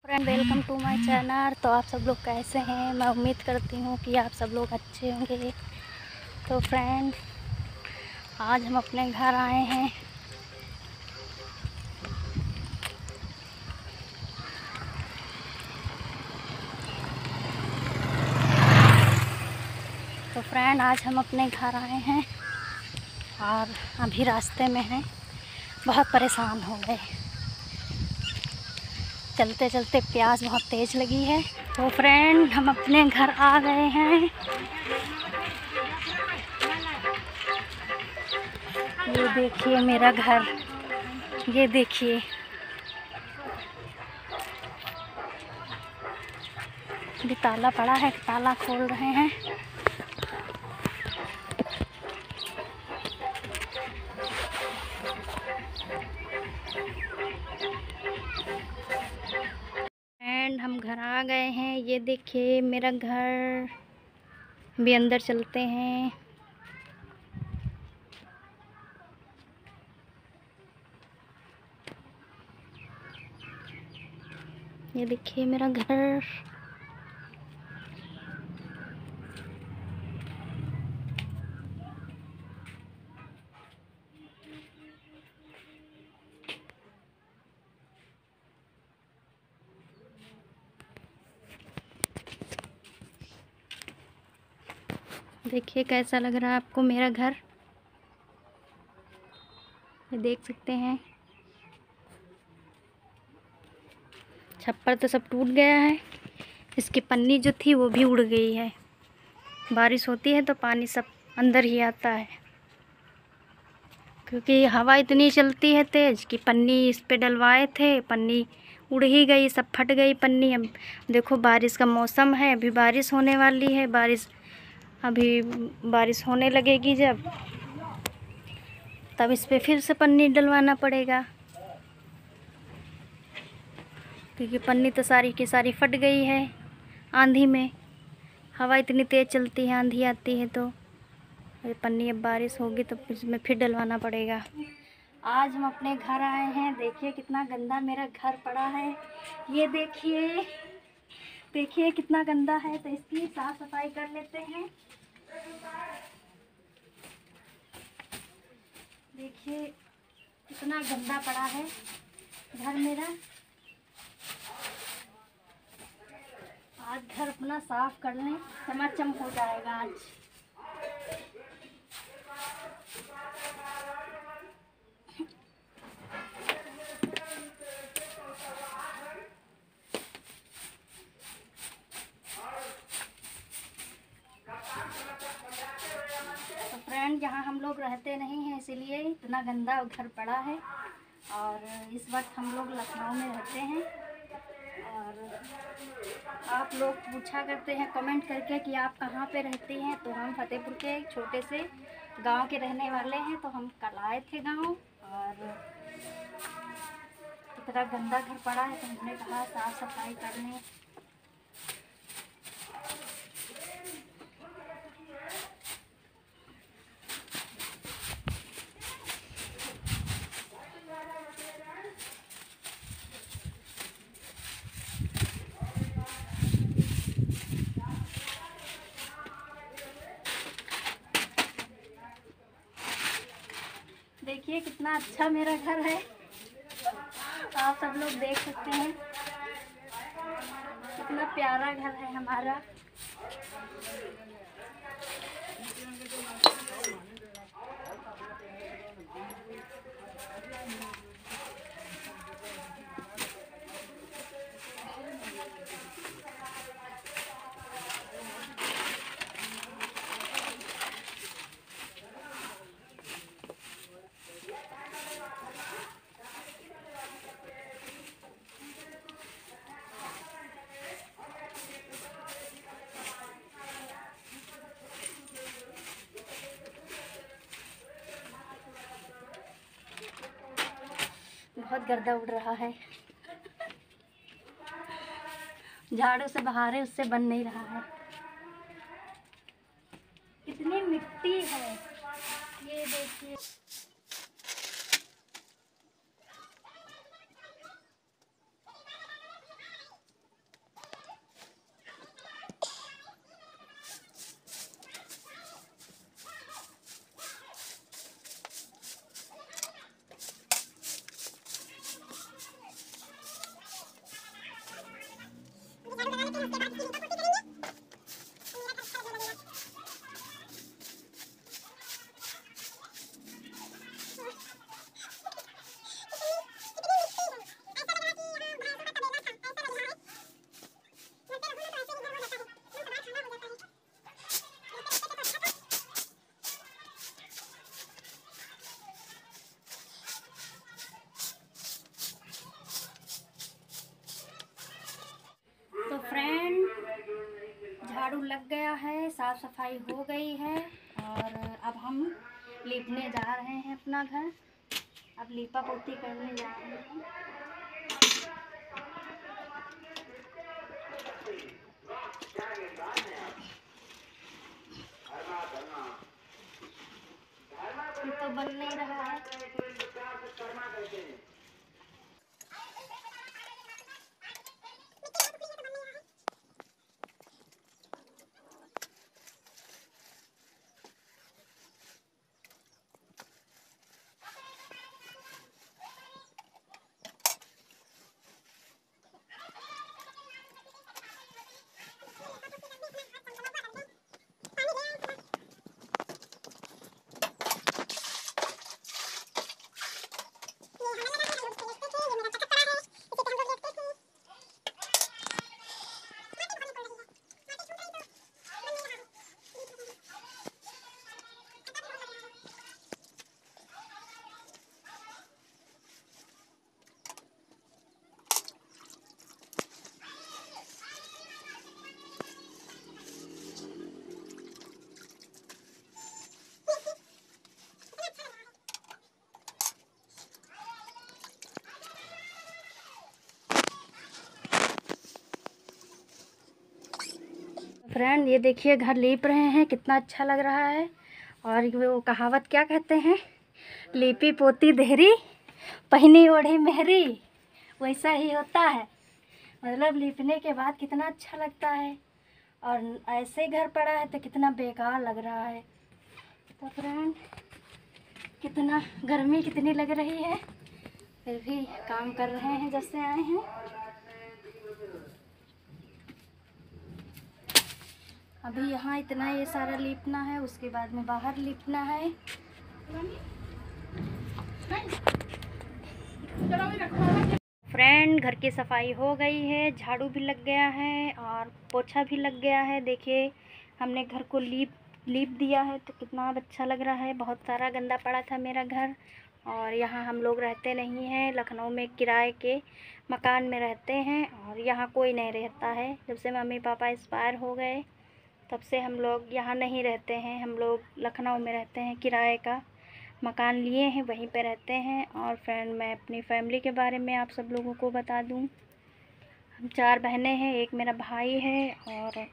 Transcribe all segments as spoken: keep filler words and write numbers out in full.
Friend, welcome to my channel. तो आप सब लोग कैसे हैं? मैं उम्मीद करती हूँ कि आप सब लोग अच्छे होंगे। तो फ्रेंड, आज हम अपने घर आए हैं। तो फ्रेंड, आज हम अपने घर आए हैं और अभी रास्ते में हैं। बहुत परेशान हो गए, चलते चलते प्यास बहुत तेज़ लगी है। तो फ्रेंड, हम अपने घर आ गए हैं। ये देखिए मेरा घर, ये देखिए। अभी ताला पड़ा है, ताला खोल रहे हैं। फ्रेंड, हम घर आ गए हैं। ये देखिए मेरा घर। भी अंदर चलते हैं। ये देखिए मेरा घर। देखिए कैसा लग रहा है आपको मेरा घर। ये देख सकते हैं। छप्पर तो सब टूट गया है। इसकी पन्नी जो थी वो भी उड़ गई है। बारिश होती है तो पानी सब अंदर ही आता है, क्योंकि हवा इतनी चलती है तेज़ कि पन्नी इस पे डलवाए थे, पन्नी उड़ ही गई, सब फट गई पन्नी। अब देखो बारिश का मौसम है, अभी बारिश होने वाली है। बारिश अभी बारिश होने लगेगी जब, तब इस पे फिर से पन्नी डलवाना पड़ेगा, क्योंकि पन्नी तो सारी की सारी फट गई है आंधी में। हवा इतनी तेज़ चलती है, आंधी आती है तो ये पन्नी अब बारिश होगी तो इसमें फिर डलवाना पड़ेगा। आज हम अपने घर आए हैं। देखिए कितना गंदा मेरा घर पड़ा है। ये देखिए, देखिए कितना गंदा है। तो इसकी साफ सफाई कर लेते हैं। देखिए कितना गंदा पड़ा है घर मेरा। आज घर अपना साफ कर लें, चमाचम हो जाएगा आज। तो फ्रेंड, यहाँ हम लोग रहते नहीं हैं, इसीलिए इतना गंदा घर पड़ा है। और इस वक्त हम लोग लखनऊ में रहते हैं। और आप लोग पूछा करते हैं कमेंट करके कि आप कहाँ पे रहती हैं। तो हम फतेहपुर के एक छोटे से गांव के रहने वाले हैं। तो हम कल आए थे गांव, और इतना गंदा घर पड़ा है तो हमने कहा साफ सफाई कर लें। देखिए कितना अच्छा मेरा घर है, आप सब लोग देख सकते हैं कितना प्यारा घर है हमारा। बहुत गर्दा उड़ रहा है, झाड़ू से बहारे उससे बन नहीं रहा है। कितनी मिट्टी है ये देखिए। झाड़ू लग गया है, साफ सफाई हो गई है और अब हम लीपने जा रहे हैं अपना घर। अब लीपा पोती करने जा रहे हैं। तो बन नहीं रहा है। फ्रेंड ये देखिए घर लीप रहे हैं, कितना अच्छा लग रहा है। और वो कहावत क्या कहते हैं, लीपी पोती देहरी पहनी ओढ़ी मेहरी, वैसा ही होता है। मतलब लीपने के बाद कितना अच्छा लगता है और ऐसे घर पड़ा है तो कितना बेकार लग रहा है। तो फ्रेंड कितना गर्मी कितनी लग रही है, फिर भी काम कर रहे हैं जब से आए हैं। अभी यहाँ इतना ये सारा लीपना है, उसके बाद में बाहर लीपना है। फ्रेंड घर की सफाई हो गई है, झाड़ू भी लग गया है और पोछा भी लग गया है। देखिए हमने घर को लीप लीप दिया है तो कितना अच्छा लग रहा है। बहुत सारा गंदा पड़ा था मेरा घर और यहाँ हम लोग रहते नहीं हैं, लखनऊ में किराए के मकान में रहते हैं और यहाँ कोई नहीं रहता है। जब से मम्मी पापा एक्सपायर हो गए तब से हम लोग यहाँ नहीं रहते हैं, हम लोग लखनऊ में रहते हैं, किराए का मकान लिए हैं, वहीं पे रहते हैं। और फ्रेंड मैं अपनी फैमिली के बारे में आप सब लोगों को बता दूं, हम चार बहनें हैं, एक मेरा भाई है और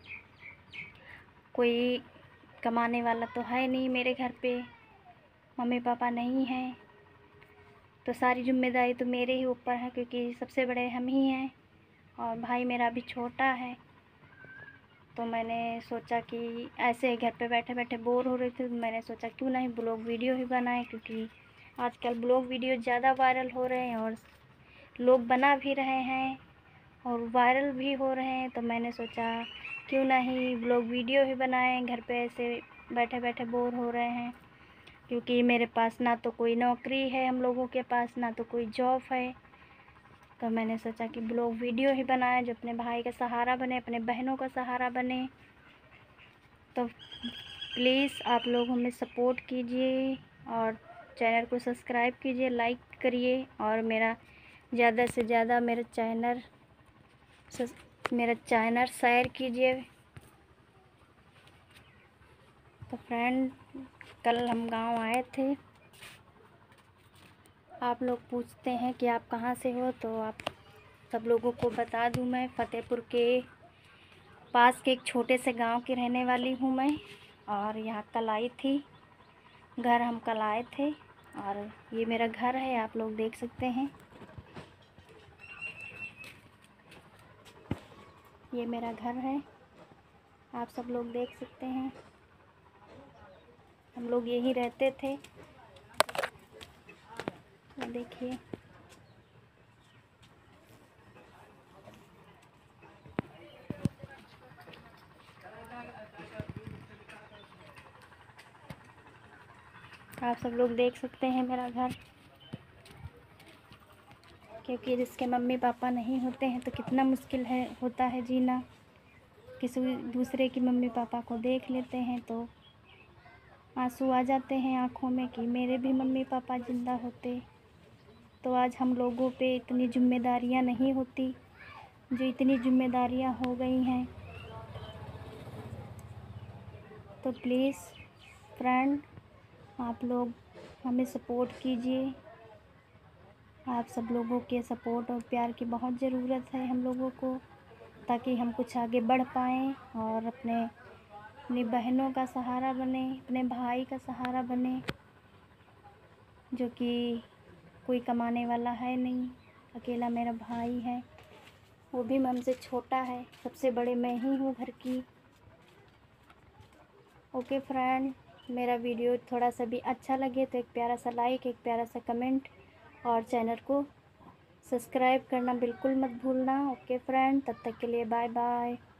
कोई कमाने वाला तो है नहीं मेरे घर पे, मम्मी पापा नहीं हैं, तो सारी जिम्मेदारी तो मेरे ही ऊपर है क्योंकि सबसे बड़े हम ही हैं और भाई मेरा अभी छोटा है। तो मैंने सोचा कि ऐसे घर पे बैठे बैठे बोर हो रही थी, तो मैंने सोचा क्यों नहीं ब्लॉग वीडियो ही बनाएं, क्योंकि आजकल ब्लॉग वीडियो ज़्यादा वायरल हो रहे हैं और लोग बना भी रहे हैं और वायरल भी हो रहे हैं। तो मैंने सोचा क्यों नहीं ब्लॉग वीडियो ही बनाएं, घर पे ऐसे बैठे बैठे बोर हो रहे हैं। क्योंकि मेरे पास ना तो कोई नौकरी है, हम लोगों के पास ना तो कोई जॉब है, तो मैंने सोचा कि ब्लॉग वीडियो ही बनाए जो अपने भाई का सहारा बने, अपने बहनों का सहारा बने। तो प्लीज़ आप लोग हमें सपोर्ट कीजिए और चैनल को सब्सक्राइब कीजिए, लाइक करिए और मेरा ज़्यादा से ज़्यादा मेरा चैनल मेरा चैनल शेयर कीजिए। तो फ्रेंड कल हम गांव आए थे, आप लोग पूछते हैं कि आप कहाँ से हो, तो आप सब लोगों को बता दूं मैं फ़तेहपुर के पास के एक छोटे से गांव की रहने वाली हूं मैं। और यहाँ कल आई थी, घर हम कल आए थे और ये मेरा घर है, आप लोग देख सकते हैं, ये मेरा घर है, आप सब लोग देख सकते हैं। हम लोग यहीं रहते थे, देखिए आप सब लोग देख सकते हैं मेरा घर। क्योंकि जिसके मम्मी पापा नहीं होते हैं तो कितना मुश्किल है होता है जीना। किसी दूसरे की मम्मी पापा को देख लेते हैं तो आंसू आ जाते हैं आँखों में कि मेरे भी मम्मी पापा ज़िंदा होते तो आज हम लोगों पे इतनी जिम्मेदारियां नहीं होती जो इतनी जिम्मेदारियां हो गई हैं। तो प्लीज़ फ्रेंड आप लोग हमें सपोर्ट कीजिए। आप सब लोगों के सपोर्ट और प्यार की बहुत ज़रूरत है हम लोगों को, ताकि हम कुछ आगे बढ़ पाएँ और अपने अपनी बहनों का सहारा बने, अपने भाई का सहारा बने, जो कि कोई कमाने वाला है नहीं। अकेला मेरा भाई है, वो भी हमसे छोटा है, सबसे बड़े मैं ही हूँ घर की। ओके फ्रेंड, मेरा वीडियो थोड़ा सा भी अच्छा लगे तो एक प्यारा सा लाइक, एक प्यारा सा कमेंट और चैनल को सब्सक्राइब करना बिल्कुल मत भूलना। ओके फ्रेंड, तब तक के लिए बाय बाय।